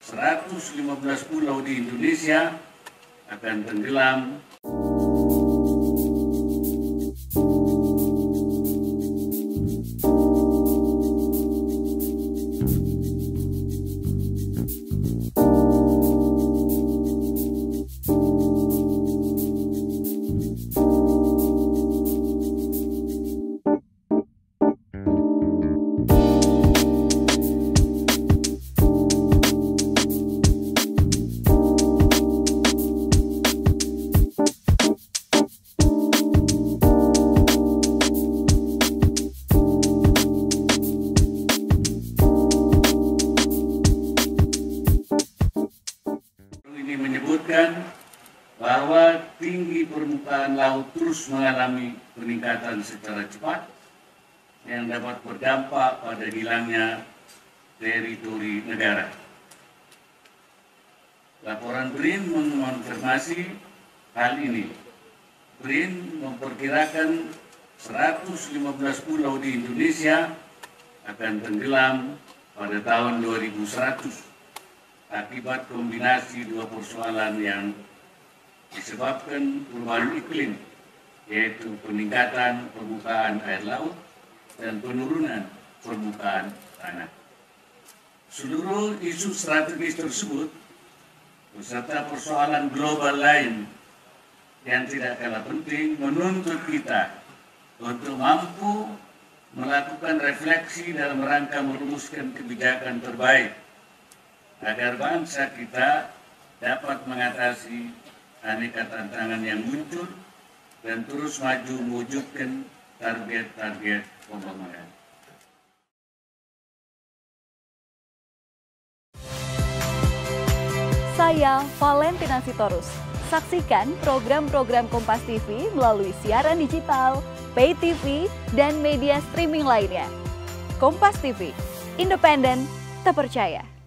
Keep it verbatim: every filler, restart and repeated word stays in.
seratus lima belas pulau di Indonesia akan tenggelam. Menyebutkan bahwa tinggi permukaan laut terus mengalami peningkatan secara cepat yang dapat berdampak pada hilangnya teritori negara. Laporan B R I N mengonfirmasi hal ini. B R I N memperkirakan seratus lima belas pulau di Indonesia akan tenggelam pada tahun dua ribu seratus. Akibat kombinasi dua persoalan yang disebabkan perubahan iklim, yaitu peningkatan permukaan air laut dan penurunan permukaan tanah. Seluruh isu strategis tersebut beserta persoalan global lain yang tidak kalah penting menuntut kita untuk mampu melakukan refleksi dalam rangka merumuskan kebijakan terbaik agar bangsa kita dapat mengatasi aneka tantangan yang muncul dan terus maju mewujudkan target-target pembangunan. Saya Valentina Sitorus. Saksikan program-program Kompas T V melalui siaran digital, pay T V, dan media streaming lainnya. Kompas T V, independen, terpercaya.